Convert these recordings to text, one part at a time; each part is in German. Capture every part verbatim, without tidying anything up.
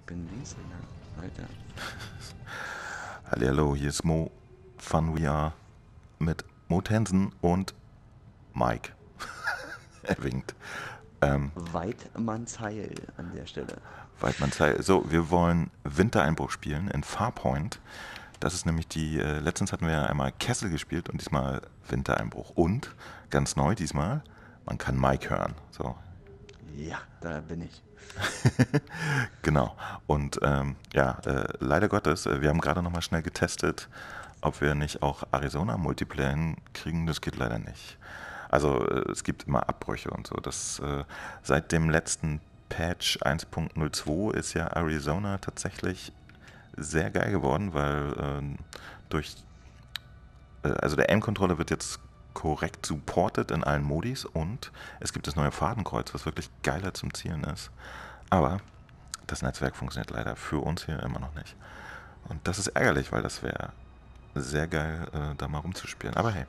bin Linkshänder. Alter. Hallihallo, hier ist Mo Fun We Are mit Mo Tensen und Mike. Er winkt. Ähm, Weidmannsheil an der Stelle. Weidmannsheil. So, wir wollen Wintereinbruch spielen in Farpoint. Das ist nämlich die, äh, letztens hatten wir ja einmal Kessel gespielt und diesmal Wintereinbruch. Und, ganz neu diesmal, man kann Mike hören. So, Ja, da bin ich. genau. Und ähm, ja, äh, leider Gottes, äh, wir haben gerade nochmal schnell getestet, ob wir nicht auch Arizona Multiplayer hinkriegen. Das geht leider nicht. Also äh, es gibt immer Abbrüche und so. Das, äh, seit dem letzten Patch eins Punkt null zwei ist ja Arizona tatsächlich sehr geil geworden, weil äh, durch, äh, also der Aim-Controller wird jetzt korrekt supported in allen Modis und es gibt das neue Fadenkreuz, was wirklich geiler zum Zielen ist. Aber das Netzwerk funktioniert leider für uns hier immer noch nicht. Und das ist ärgerlich, weil das wäre sehr geil, äh, da mal rumzuspielen. Aber hey,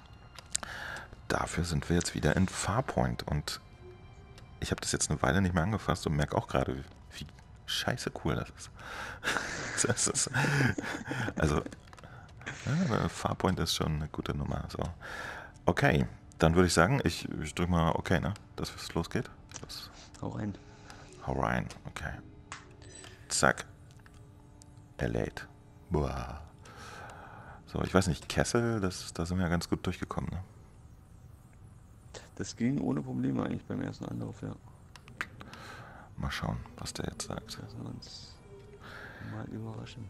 dafür sind wir jetzt wieder in Farpoint und ich habe das jetzt eine Weile nicht mehr angefasst und merke auch gerade, wie, wie scheiße cool das ist. Das ist also, ja, Farpoint ist schon eine gute Nummer. So. Okay, dann würde ich sagen, ich, ich drücke mal okay, ne? Dass es losgeht. Das, Hau rein. hau rein, okay. Zack. Er lädt. Boah. So, ich weiß nicht, Kessel, das, da sind wir ja ganz gut durchgekommen, ne? Das ging ohne Probleme eigentlich beim ersten Anlauf, ja. Mal schauen, was der jetzt sagt. Lassen wir uns mal überraschen.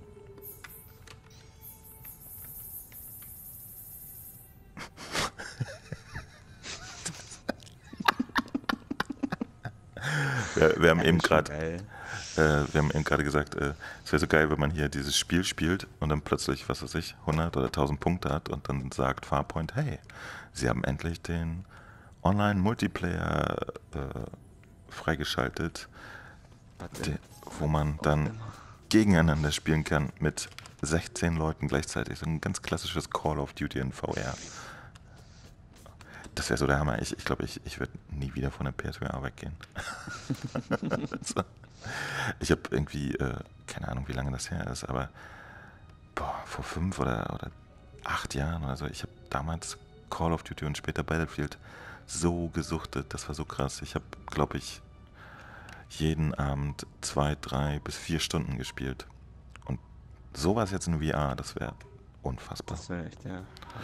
Wir, wir haben Ja, eben ist schon gerade geil. äh, wir haben eben gerade gesagt, äh, es wäre so geil, wenn man hier dieses Spiel spielt und dann plötzlich, was weiß ich, hundert oder tausend Punkte hat und dann sagt Farpoint, hey, sie haben endlich den Online-Multiplayer äh, freigeschaltet, Warte. de, wo man Auch dann immer. gegeneinander spielen kann mit sechzehn Leuten gleichzeitig. So ein ganz klassisches Call of Duty in V R. Das wäre so der Hammer. Ich, ich glaube, ich, ich würde nie wieder von der P S V R weggehen. So. Ich habe irgendwie, äh, keine Ahnung, wie lange das her ist, aber boah, vor fünf oder, oder acht Jahren oder so, ich habe damals Call of Duty und später Battlefield so gesuchtet. Das war so krass. Ich habe, glaube ich, jeden Abend zwei, drei bis vier Stunden gespielt. Und sowas jetzt in V R, das wäre unfassbar. Das wäre echt, ja.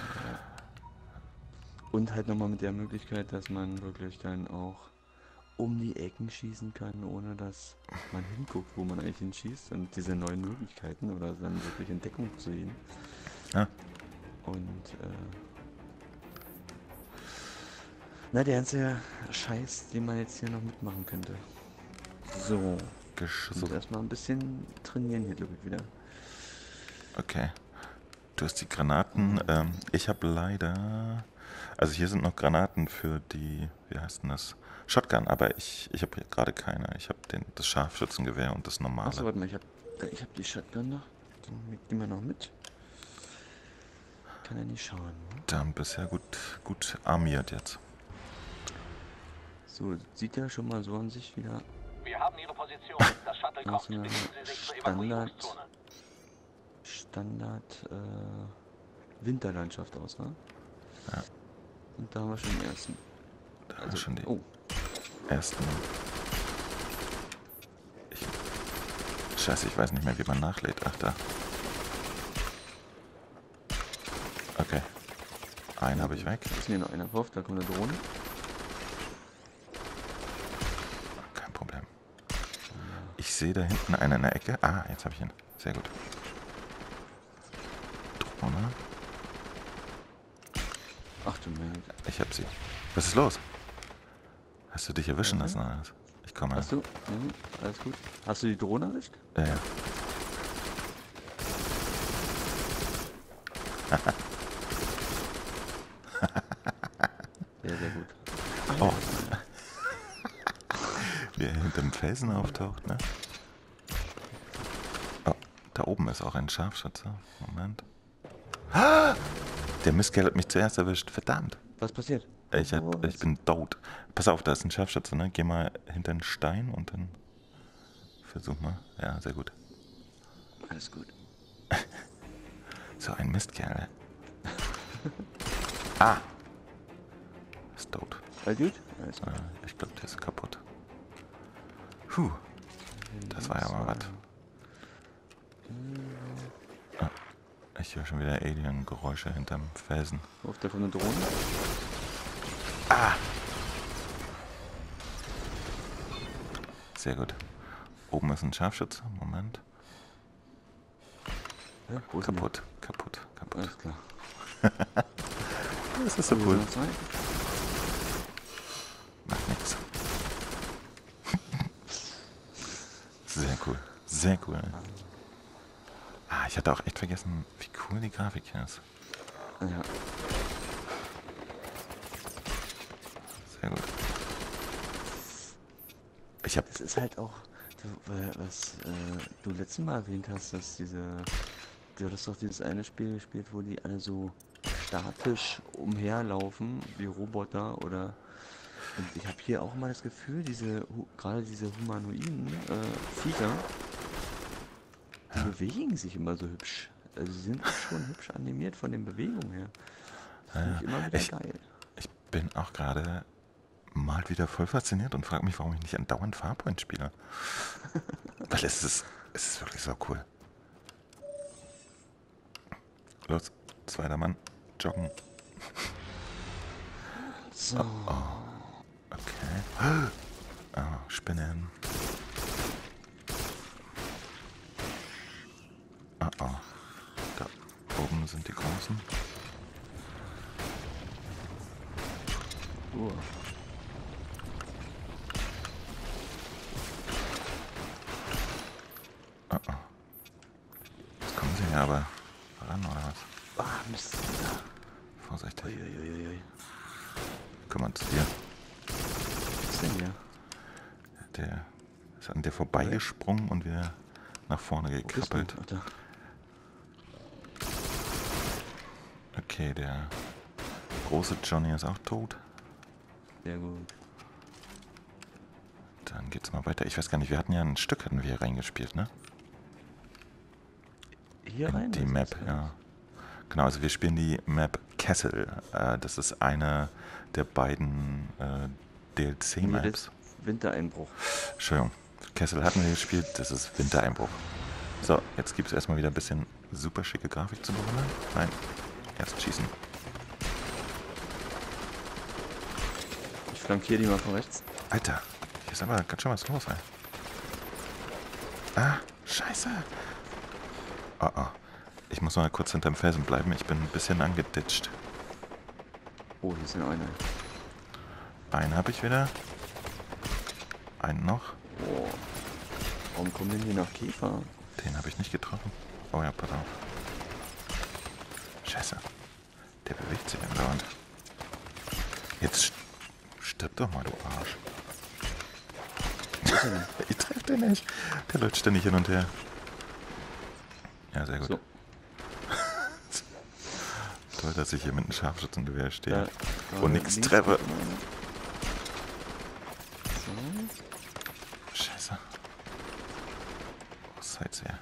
Und halt nochmal mit der Möglichkeit, dass man wirklich dann auch um die Ecken schießen kann, ohne dass man hinguckt, wo man eigentlich hinschießt. Und diese neuen Möglichkeiten oder dann wirklich Entdeckung zu sehen. Ja. Und äh, na, der ganze Scheiß, den man jetzt hier noch mitmachen könnte. So, Gesch ich so, muss erstmal ein bisschen trainieren hier, glaube ich, wieder. okay. Du hast die Granaten. Ähm, ich habe leider. Also hier sind noch Granaten für die, wie heißt denn das? Shotgun, aber ich, ich habe hier gerade keine. Ich habe den das Scharfschützengewehr und das Achso, normale. warte mal, ich hab, ich hab die Shotgun noch. Die nehmen wir noch mit. Kann ja nicht schauen. Ne? Da bisher gut, gut armiert jetzt. So, sieht ja schon mal so an sich wieder Wir haben Ihre Position. Das Shuttle aus kommt. einer Begeben Sie sich zur Standard, Evakuierungszone. Standard äh, Winterlandschaft aus, ne? Ja. Und da haben wir schon den ersten. Da haben wir schon die Oh, ersten. Ich, scheiße, ich weiß nicht mehr, wie man nachlädt. Ach, da. Okay. Einen habe ich weg. ist hier noch einer drauf, da kommt eine Drohne. Kein Problem. Ich sehe da hinten einen in der Ecke. Ah, jetzt habe ich ihn. Sehr gut. Drohne. Ach du meine Güte. Ich hab sie. Was ist los? Hast du dich erwischen Okay. lassen? Oder was? Ich komme. Hast du? Mhm, alles gut. Hast du die Drohne erwischt? Ja, ja. Sehr, sehr gut. Oh. Wie er hinterm Felsen auftaucht, ne? Oh, da oben ist auch ein Scharfschütze. Moment. Ah! Der Mistkerl hat mich zuerst erwischt. Verdammt. Was passiert? Ich, Wo- hab, wo- ich bin tot. Pass auf, da ist ein Scharfschütze, ne? Geh mal hinter den Stein und dann versuch mal. Ja, sehr gut. Alles gut. So ein Mistkerl. Ah! Ist tot. All gut? Alles gut. Äh, ich glaube, der ist kaputt. Puh, das war ja mal was. Ah, ich höre schon wieder Alien-Geräusche hinterm Felsen. Auf der von der Drohne? Ah! Sehr gut. Oben ist ein Scharfschütze. Moment. Ja, wo ist denn Kaputt, kaputt, der? kaputt. Alles klar. Das ist so Wo cool. soll das sein? Macht nix. Sehr cool. Sehr cool. Ah, ich hatte auch echt vergessen, wie cool die Grafik hier ist. Ja. Sehr gut. Ich hab... Es ist halt auch, was äh, du letztes Mal erwähnt hast, dass diese, du hattest doch dieses eine Spiel gespielt, wo die alle so statisch umherlaufen, wie Roboter oder, und ich habe hier auch mal das Gefühl, diese, gerade diese humanoiden äh, Viecher, die Ja. bewegen sich immer so hübsch. Also sie sind schon hübsch animiert von den Bewegungen her. Das finde Ja, ich immer wieder ich- geil. Ich bin auch gerade mal wieder voll fasziniert und frage mich, warum ich nicht andauernd Farpoint spiele. Weil es ist, es ist wirklich so cool. Los, zweiter Mann, joggen. So, Okay. Oh, Spinnen. Oh oh. Da oben sind die Großen. uh, Oh oh. Jetzt kommen sie ja aber ran, oder was? ah, Mist. Vorsichtig. Uiuiuiui. Komm mal zu dir. Was ist denn hier? Der ist an dir vorbeigesprungen und wieder nach vorne Wo bist du? gekrabbelt. Ach, da. Okay, der große Johnny ist auch tot. Sehr gut. Dann geht's mal weiter. Ich weiß gar nicht, wir hatten ja ein Stück hatten wir hier reingespielt, ne? Hier In rein? die oder Map, sonst ja. was? Genau, also wir spielen die Map Castle. Äh, das ist eine der beiden äh, D L Nee, C-Maps. das Wintereinbruch. Entschuldigung, Castle hatten wir gespielt, das ist Wintereinbruch. So, jetzt gibt es erstmal wieder ein bisschen super schicke Grafik zu bewundern. Nein, erst schießen. Ich flankiere die mal von rechts. Alter, hier ist aber ganz schön was los, ey. Ah, scheiße. Oh oh. Ich muss mal kurz hinterm Felsen bleiben, ich bin ein bisschen angeditscht. Oh, hier ist noch einer. Einen habe ich wieder. Einen noch. Oh. Warum kommen denn hier noch Käfer? Den habe ich nicht getroffen. Oh ja, pass auf. Scheiße. Der bewegt sich andauernd. Jetzt st stirb doch mal, du Arsch. Wo ist er denn? Ich treffe den nicht. Der läuft ständig hin und her. Ja, sehr gut. So, Toll, dass ich hier mit einem Scharfschützengewehr stehe. da. Und gerade nix links treffe. kommt einer. So. Scheiße. Oh, Sightseer.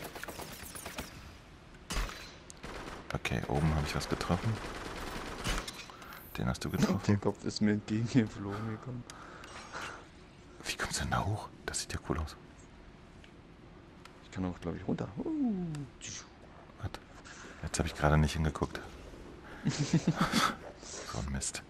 Okay, oben habe ich was getroffen. Den hast du Der getroffen. Kopf ist mir entgegengeflogen gekommen. Wie kommst du denn da hoch? Das sieht ja cool aus. Ich kann auch, glaube ich, runter. Uh. Warte. Jetzt habe ich gerade nicht hingeguckt. So ein Mist.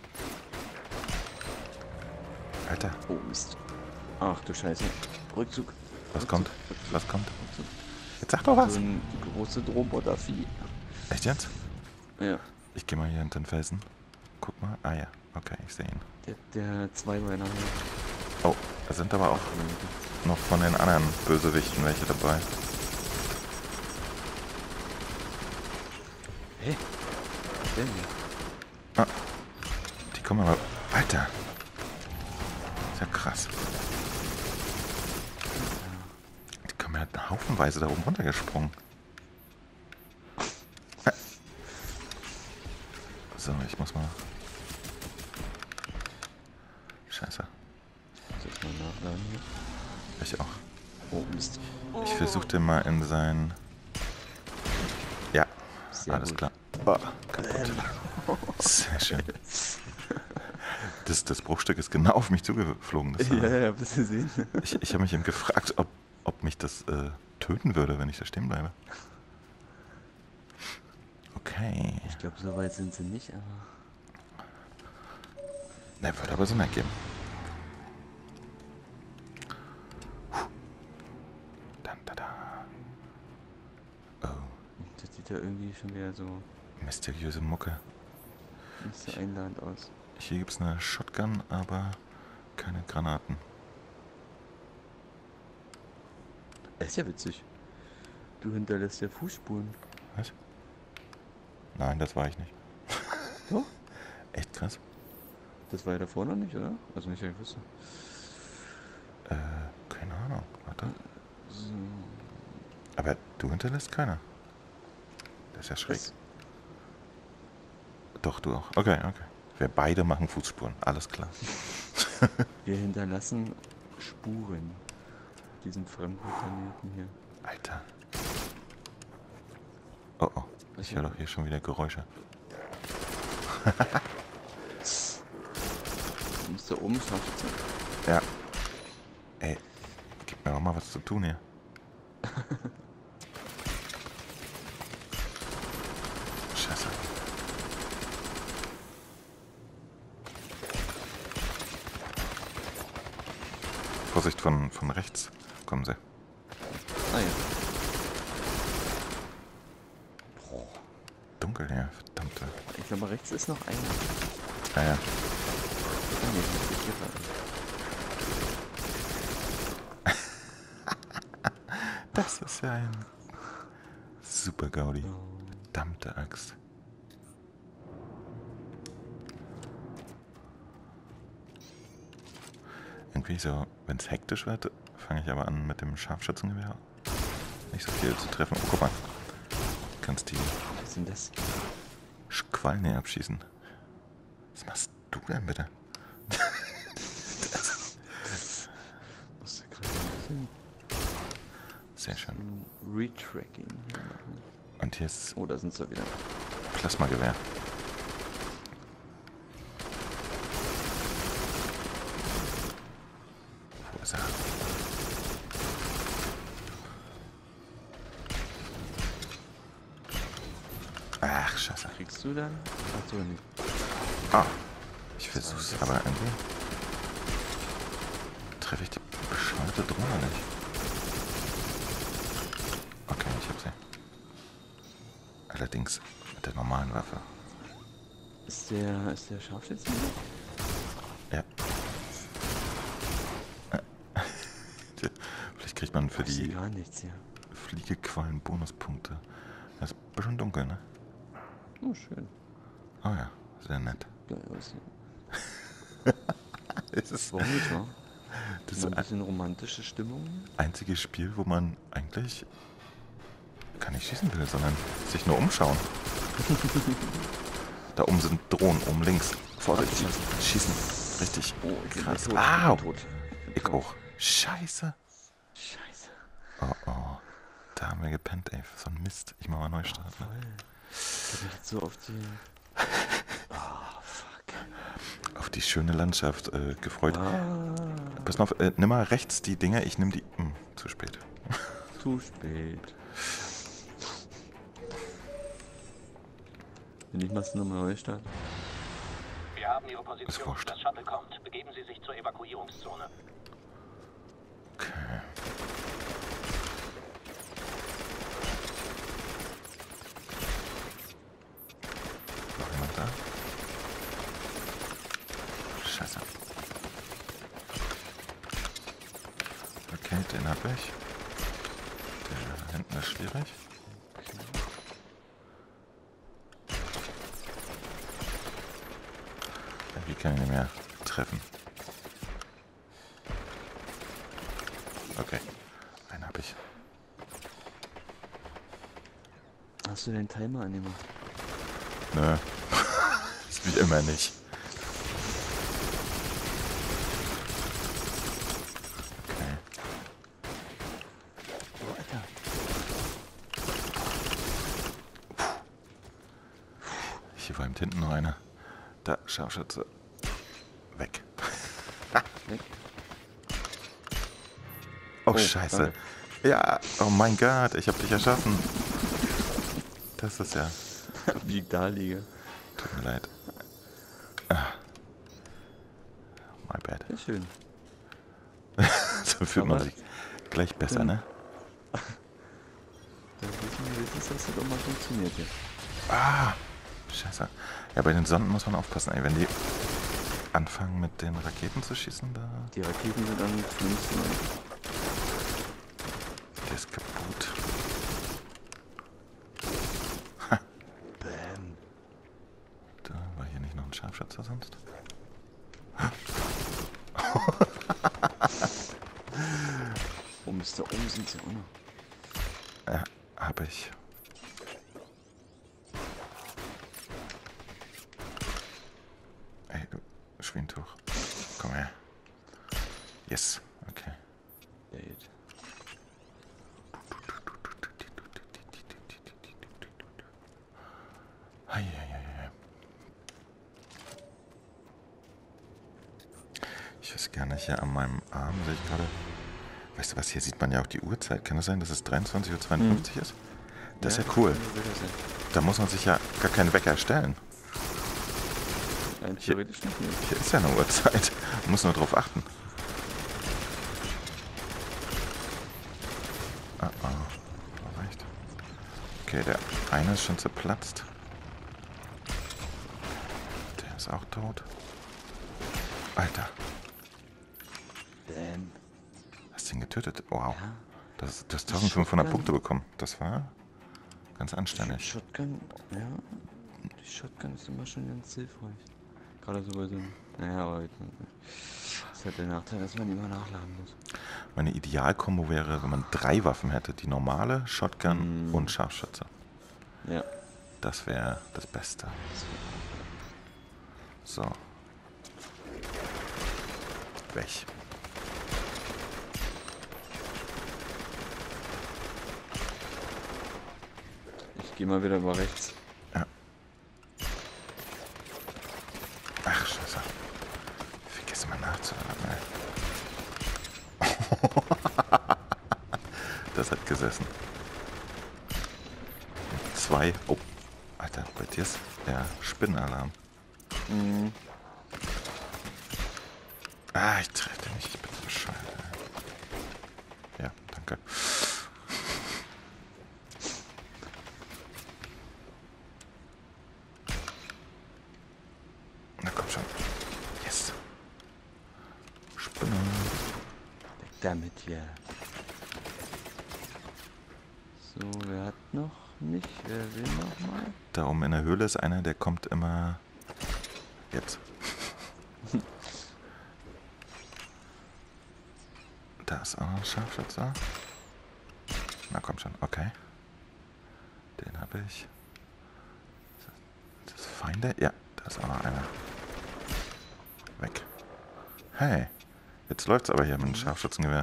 Alter, Oh, Mist. Ach du Scheiße. Rückzug. was Rückzug, kommt? Rückzug, Was kommt? Rückzug. Jetzt sag doch was. So ein großes Robotervieh. Echt jetzt? Ja, Ich gehe mal hier hinter den Felsen. Guck mal. Ah ja, okay, ich sehe ihn. der, der Zweibeiner. Oh, da sind aber auch noch von den anderen Bösewichten welche dabei. Hä? Was denn hier? Ah, die kommen aber... Alter! Ist ja krass. Die kommen ja haufenweise da oben runtergesprungen. Äh. So, ich muss mal... Scheiße. Ich muss jetzt mal nachladen hier. Ich auch. Oh, Mist. Ich versuchte mal in sein... Ja, Sehr alles gut. klar. Oh, kaputt. Sehr schön. Das, das Bruchstück ist genau auf mich zugeflogen. Das Ja, war, ja, hab das gesehen. ich ich habe mich eben gefragt, ob, ob mich das äh, töten würde, wenn ich da stehen bleibe. Okay. Ich glaube, so weit sind sie nicht, aber... Ne, würde aber Sinn ergeben. Dann, da, da. Oh, Das sieht ja irgendwie schon wieder so mysteriöse Mucke. nicht so einladend aus. Hier gibt es eine Shotgun, aber keine Granaten. Das ist ja witzig. Du hinterlässt ja Fußspuren. Was? Nein, das war ich nicht. Doch? Echt krass. Das war ja davor noch nicht, oder? Also nicht, dass ich wüsste. Äh, keine Ahnung. Warte. So. Aber du hinterlässt keiner. Das ist ja schräg. Das, Doch, du auch. Okay, okay. Wir beide machen Fußspuren. Alles klar. wir hinterlassen Spuren. Diesen fremden Planeten hier. Alter. Oh, oh. Ich höre doch hier schon wieder Geräusche. Du musst da oben Scharfschütze. Ja. Ey, gib mir doch mal was zu tun hier. Scheiße. Vorsicht, von, von rechts kommen sie. Ah ja. Boah. Dunkel hier, verdammte. Ich glaube, rechts ist noch einer. Ah ja. Ah, nee, das ist hier gerade. Das ist ja ein super Gaudi. Oh. Verdammte Axt. Irgendwie so, wenn es hektisch wird, fange ich aber an mit dem Scharfschützengewehr nicht so viel zu treffen. Oh, guck mal. Du kannst die Was ist denn das? Quallen abschießen. Was machst du denn bitte? Musst du gerade ein bisschen Sehr schön. ein Retracking hier machen. Und hier ist Oh, da sind sie wieder. Plasmagewehr. Wo ist er? Ach, scheiße. Kriegst du dann? Ach so, nicht. Ah, ich versuch's, aber irgendwie treffe ich die bescheuerte Drohne nicht. Okay, ich hab sie. Allerdings mit der normalen Waffe. Ist der, ist der Scharfschütze? Ja. Vielleicht kriegt man für Ich sehe die gar nichts hier. Fliegequallen Bonuspunkte. Das ist ein bisschen dunkel, ne? Oh, schön. Oh ja, sehr nett. Geil aussehen. Es ist Warum nicht, wa? das So ein ist ein bisschen romantische Stimmung. einzige Spiel, wo man eigentlich gar nicht schießen will, sondern sich nur umschauen. Da oben sind Drohnen, oben links. Vorsicht, Ach, schießen. Richtig. Oh, ich bin Krass. tot. Au! Ich bin tot. Ich auch. Scheiße. Scheiße. Oh oh. Da haben wir gepennt, ey. So ein Mist. Ich mach mal neu starten. Voll. Ich hab mich jetzt so auf die... Oh, fuck. Auf die schöne Landschaft äh, gefreut. Ah, Pass mal auf, äh, nimm mal rechts die Dinger. Ich nehme die... Hm, zu spät. zu spät. Wenn nicht, machst du nochmal neu starten. Wir haben Ihre Ist Position. wurscht. Das Shuttle kommt. Begeben Sie sich zur Evakuierungszone. Okay. Noch jemand da? Scheiße. Okay, den hab ich. Der hinten ist schwierig. Wie kann ich nicht mehr treffen? Okay, einen hab ich. Hast du den Timer angemacht? Nö. Das wie immer nicht. Okay. hier war hinten noch einer. Da, Scharfschütze. Weg. Weg. Oh, Oh, scheiße. danke. Ja, oh mein Gott, ich hab dich erschossen. Das ist ja... Wie ich da liege. Tut mir leid. Ah. My bad. Sehr schön. So fühlt man Aber- sich gleich besser, Dann- ne? Da wissen wir wenigstens, dass das doch mal funktioniert hier. Ah, scheiße. Ja, bei den Sonden muss man aufpassen, ey. Wenn die anfangen mit den Raketen zu schießen, da... Die Raketen sind dann zumindest mal. Der ist kaputt. Bäm. Da war hier nicht noch ein Scharfschütze sonst? Oh, Mister Oben sind sie auch noch. Ja, hab ich. Ey, du Schwintuch. Komm her. Yes, okay. Ja, jetzt. Ei, ei, ei, ei. Ich weiß gar nicht, hier an meinem Arm sehe ich gerade. Weißt du was, hier sieht man ja auch die Uhrzeit. Kann das sein, dass es dreiundzwanzig Uhr zweiundfünfzig ist? Das ist ja cool. kann sicher sein. Da muss man sich ja gar keinen Wecker stellen. Nein, theoretisch nicht. Nee. Hier ist ja eine Uhrzeit. Man muss nur drauf achten. Ah, ah. Reicht. Okay, der eine ist schon zerplatzt. Der ist auch tot. Alter, Bäm. hast du ihn getötet? Wow. Ja. Das, du hast eintausendfünfhundert Shotgun. Punkte bekommen. Das war ganz Die anständig. Shotgun, ja. Die Shotgun ist immer schon ganz hilfreich. Gerade so bei so einem. Naja, aber. Das ist halt der Nachteil, dass man immer nachladen muss. Meine Idealkombo wäre, wenn man drei Waffen hätte. Die normale, Shotgun Mm. und Scharfschütze. Ja. Das wäre das Beste. So. Weg. Ich gehe mal wieder über rechts. Ach, scheiße. Vergiss mal nachzuladen, ey. Das hat gesessen. Zwei. Oh. Alter, bei dir ist der Spinnenalarm. Mhm. Ah, ich treffe den nicht. Ich bin so bescheuert. ey. Ja, danke. Na komm schon. Yes. Spinne. Weg damit hier. So, wer hat noch nicht? Wer will noch mal? Da oben in der Höhle ist einer, der kommt immer... Jetzt. Da ist auch noch ein Scharfschütze. Na komm schon, okay. Den habe ich. Ist das Feinde? Ja, da ist auch noch einer. Weg. Hey, jetzt läuft's aber hier mit dem Scharfschützengewehr.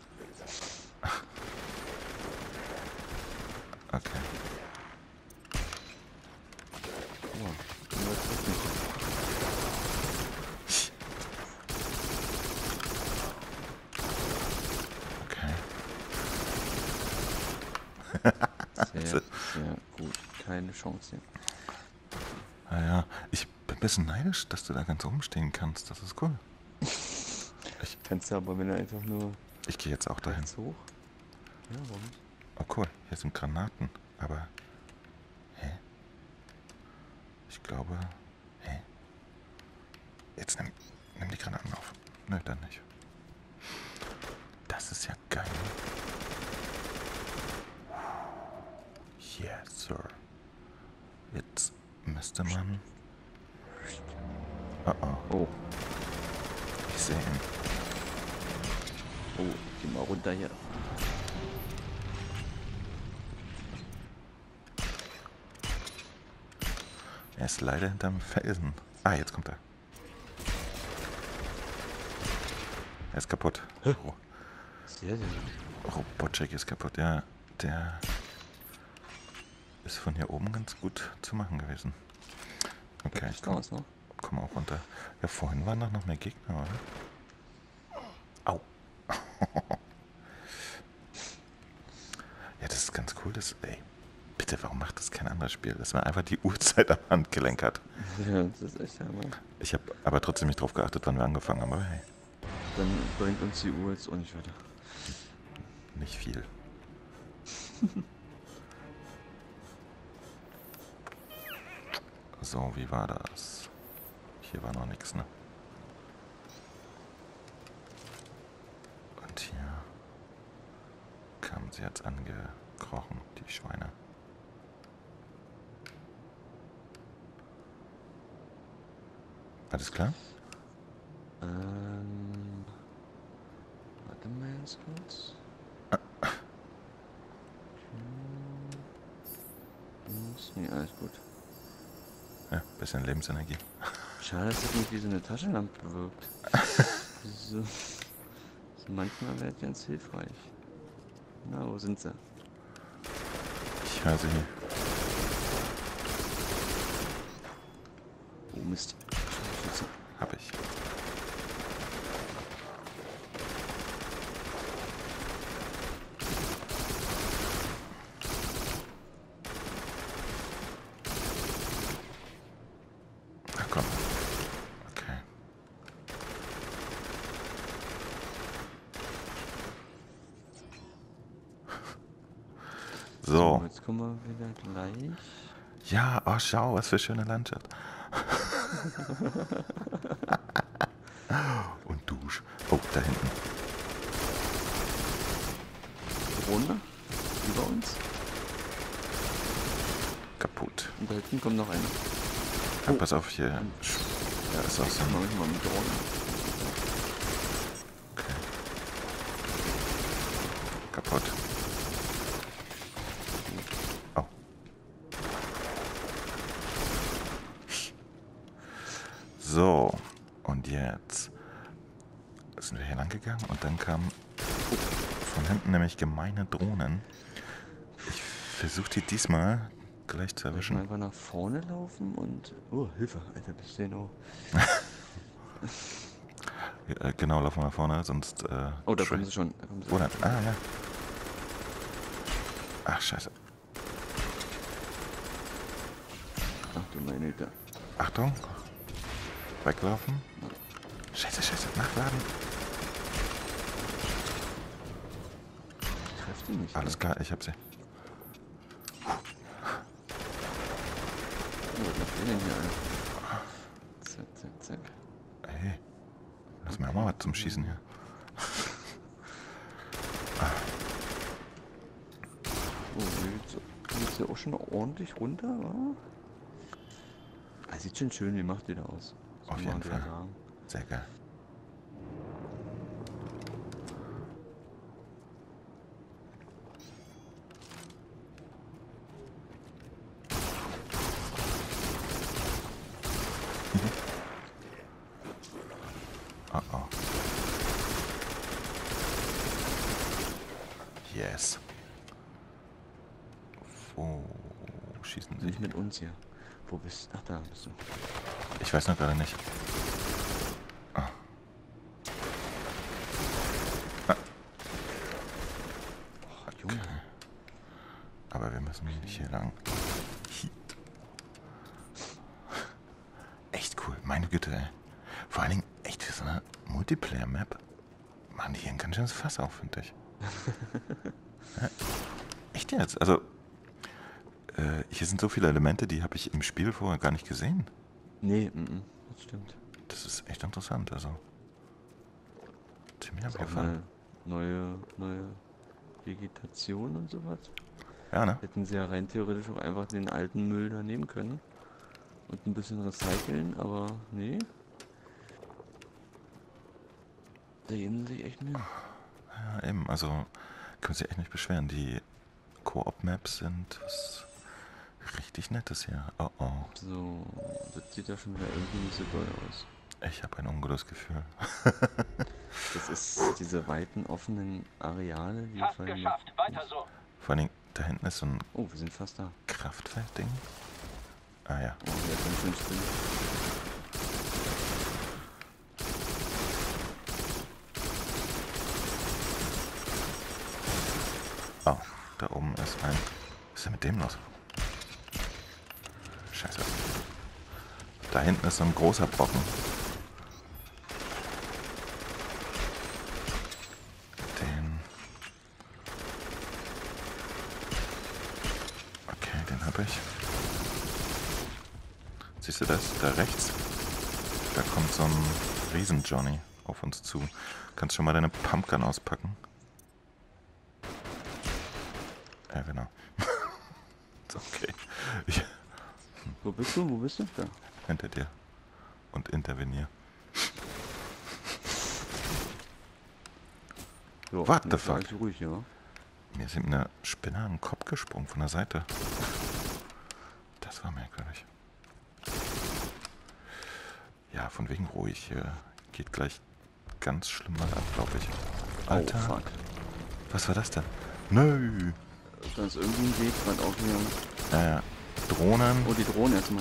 Okay. Oh, du weißt das nicht. Okay. Sehr, sehr gut. Keine Chance hier. Naja, ich bin ein bisschen neidisch, dass du da ganz oben stehen kannst. Das ist cool. Kannst du aber, wenn er einfach nur Ich gehe jetzt auch dahin. rechts hoch. Ja, warum nicht? Oh cool, hier sind Granaten. Aber, hä? Ich glaube, hä? Jetzt nimm, nimm die Granaten auf. Nö, dann nicht. Das ist ja geil. Yes, sir. Jetzt müsste man... Oh oh, Oh, ich sehe ihn. oh, geh mal runter hier. Er ist leider hinterm Felsen. Ah, jetzt kommt er. Er ist kaputt. Oh, Sehr, sehr gut. Robotcheck ist kaputt. Ja, der ist von hier oben ganz gut zu machen gewesen. Okay, Ich komm, raus noch. komm auch runter. Ja, vorhin waren doch noch mehr Gegner, oder? Au. Ja, das ist ganz cool, das, ey. Bitte, warum macht das kein anderes Spiel? Dass man einfach die Uhrzeit am Handgelenk hat. Ja, das ist echt Hammer. Ich habe aber trotzdem nicht drauf geachtet, wann wir angefangen haben, aber hey, Dann bringt uns die Uhr jetzt auch nicht weiter. nicht viel. So, wie war das? Hier war noch nichts, ne? Und hier kamen sie jetzt angekrochen, die Schweine. Alles klar? Ähm. Warte mal ganz kurz. Hm. Nee, alles gut. Ja, bisschen Lebensenergie. Schade, dass das nicht wie so eine Taschenlampe wirkt. So, so manchmal wäre das ganz hilfreich. Na, wo sind sie? Ich höre sie hier. Oh Mist. Schütze. Hab ich. Ach komm. Okay. So. Jetzt kommen wir wieder gleich. Ja, oh schau, was für schöne Landschaft. Und Dusch. Oh, da hinten. Runter. Über uns. Kaputt. Und da hinten kommt noch einer. Ja, pass auf hier. Ja, ist auch so Mach ein... ich mal mit Drohnen. Okay. Kaputt. Oh. So. Und jetzt sind wir hier lang gegangen und dann kamen von hinten nämlich gemeine Drohnen. Ich versuche die diesmal gleich zu Soll ich mal erwischen. einfach nach vorne laufen und... Oh, Hilfe, Alter, bist du oh. Ja, genau, laufen wir nach vorne, sonst... Äh, Oh, da tra- kommen sie schon. Da kommen sie. Wo denn? Ah, ja. Ach, scheiße. Ach du meine Güte. Achtung. Weglaufen. Scheiße, scheiße. Nachladen. Ich treff die nicht. Alles klar, ich hab sie. Oh, was macht ihr denn hier, Alter? Zack, zack, zack. Hey. Lass mir auch mal was zum Schießen hier. Oh, jetzt geht's ja auch schon ordentlich runter, wa? Ah, sieht schon schön, wie macht die da aus. Das Auf muss jeden man wieder Fall. sagen. Sehr geil. Oh oh. Yes. Wo schießen sie? Nicht mit uns hier. Wo bist du? Ach, da bist du. Ich weiß noch gerade nicht. Ah. Ah. Oh, Junge. Aber wir müssen hier lang. Echt cool, meine Güte, ey. Vor allen Dingen, echt für so eine Multiplayer-Map machen die hier ein ganz schönes Fass auf, finde ich. Ja, echt jetzt? Also, äh, hier sind so viele Elemente, die habe ich im Spiel vorher gar nicht gesehen. Nee, mm, mm, das stimmt. Das ist echt interessant, also. Ziemlich Ist auch abgefahren. eine neue, neue Vegetation und sowas. Ja, ne? Hätten sie ja rein theoretisch auch einfach den alten Müll da nehmen können. Und ein bisschen recyceln, aber nee. Da geben sie sich echt Mühe. Ja, eben, also können sich echt nicht beschweren. Die Koop-Maps sind was richtig Nettes hier. Oh oh. So, das sieht ja schon wieder irgendwie nicht so doll aus. Ich habe ein ungutes Gefühl. Das ist diese weiten, offenen Areale, die Fast fallen mir- geschafft. Weiter so. Vor allen Dingen, da hinten ist so ein Oh, wir sind fast da. Kraftfeldding. Ah ja. Oh, der ist ganz schön still. Oh, da oben ist ein... Was ist denn mit dem los? Scheiße. Da hinten ist so ein großer Brocken. Den... Okay, den habe ich. Siehst du das? Da rechts? Da kommt so ein Riesen-Johnny auf uns zu. Kannst schon mal deine Pumpgun auspacken? Ja, genau. Ist okay. Ich, Wo bist du? Wo bist du? Da. hinter dir. Und intervenier. So, What the jetzt war fuck? ich ruhig, ja. Mir ist eben eine Spinne an den Kopf gesprungen von der Seite. Das war merkwürdig. Ja, von wegen ruhig. Hier geht gleich ganz schlimm mal ab, glaube ich. Alter, Oh, fuck. was war das denn? Nö. Da ist irgendwie ein Weg gerade aufgegangen. Ja, ja. Drohnen. Oh, die Drohne erstmal.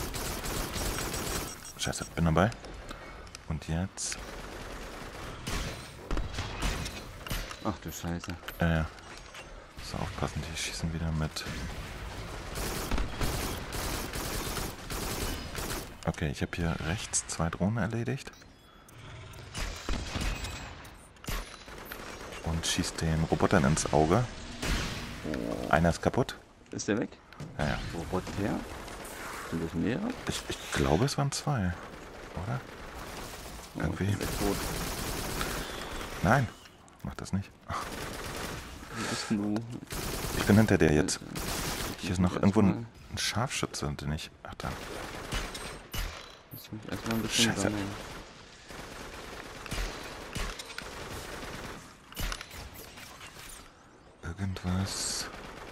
Scheiße, bin dabei. Und jetzt... Ach du Scheiße. Ja, ja. So, aufpassen, die schießen wieder mit. Okay, ich habe hier rechts zwei Drohnen erledigt. Und schießt den Robotern ins Auge. Einer ist kaputt. Ist der weg? Ja, ja. Wo Robot her? Sind das mehrere? Ich, ich glaube, es waren zwei. Oder? Oh, Irgendwie. ist der tot. Nein, mach das nicht. Wo bist denn du? Ich bin hinter dir jetzt. Hier ist noch Erstmal- irgendwo ein, ein Scharfschütze, den ich... Ach, da. Lass mich erstmal ein bisschen Scheiße. sammeln. Irgendwas...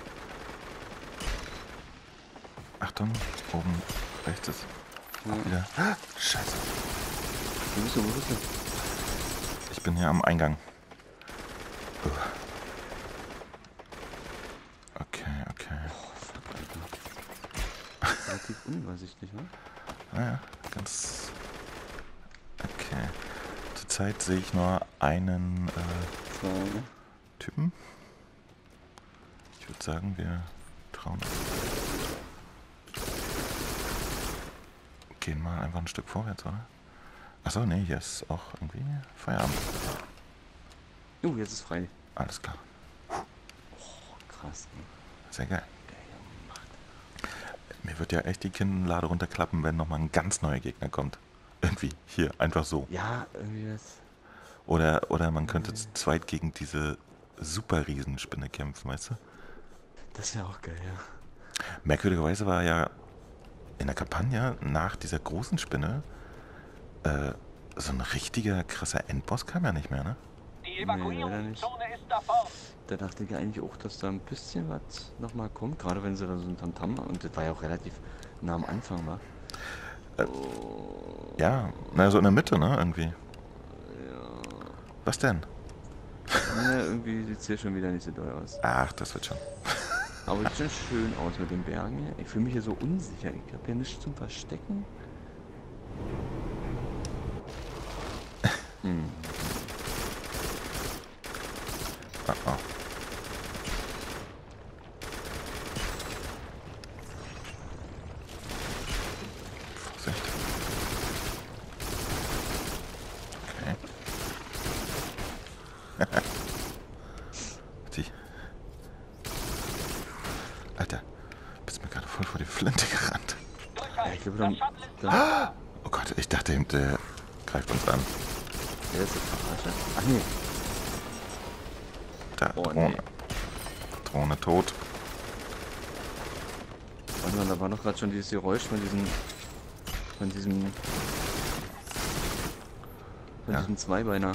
Achtung, oben rechts ist Ja. auch wieder... Ah, Scheiße. Wo bist du? Wo bist du? Ich bin hier am Eingang. Uah. Okay, okay. Oh, fuck, Alter. Relativ unübersichtlich, ne? Naja, ganz... Okay. Zurzeit sehe ich nur einen äh, Zwei, ne? Typen. Ich würde sagen, wir trauen uns. Gehen mal einfach ein Stück vorwärts, oder? Achso, nee, hier ist auch irgendwie Feierabend. Oh, jetzt ist frei. Alles klar. Oh, krass. Ne? Sehr geil. Mir wird ja echt die Kinnlade runterklappen, wenn nochmal ein ganz neuer Gegner kommt. Irgendwie, hier, einfach so. Ja, irgendwie das. Oder, oder man könnte zu zweit gegen diese super Riesenspinne kämpfen, weißt du? Das wäre auch geil, ja. Merkwürdigerweise war ja in der Kampagne nach dieser großen Spinne äh, so ein richtiger krasser Endboss kam ja nicht mehr, ne? Die leider nicht. Evakuierungszone ist davor. Da dachte ich eigentlich auch, dass da ein bisschen was nochmal kommt. Gerade wenn sie da so ein Tamtam, und das war ja auch relativ nah am Anfang, war. Äh, Oh, Ja, na so in der Mitte, ne, irgendwie. ja. Was denn? Ja, irgendwie sieht es hier schon wieder nicht so doll aus. Ach, das wird schon. Aber sieht schon schön aus mit den Bergen hier. Ich fühle mich hier so unsicher. Ich habe hier nichts zum Verstecken. Hm. Oh, oh. Vorsicht. Okay. Die. Alter, bist mir gerade voll vor die Flinte gerannt. Ja, ich Durchhalten. glaube, Das dann, Shuttle ist da, Oh Gott, ich dachte, eben, der greift uns an. der ist das verarscht. Ach nee. Da, Oh, Drohne. nee. Drohne tot. Warte mal, da war doch gerade schon dieses Geräusch von diesem. Von diesem. Von Ja. diesem Zweibeiner.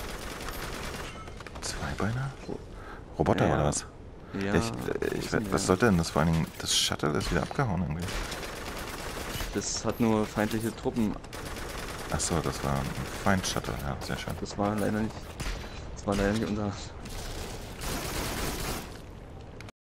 Zweibeiner? Roboter Ja, oder ja. was? Ja. ich, wo ich, ist denn was der? sollte denn das? Vor allen Dingen, das Shuttle ist wieder abgehauen irgendwie. Das hat nur feindliche Truppen. Achso, das war ein Feind-Shuttle. Ja, sehr schön. Das war leider nicht. Das war leider nicht unser